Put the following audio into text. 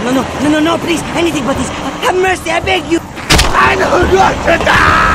No, please, anything but this. Have mercy, I beg you. I don't want to die!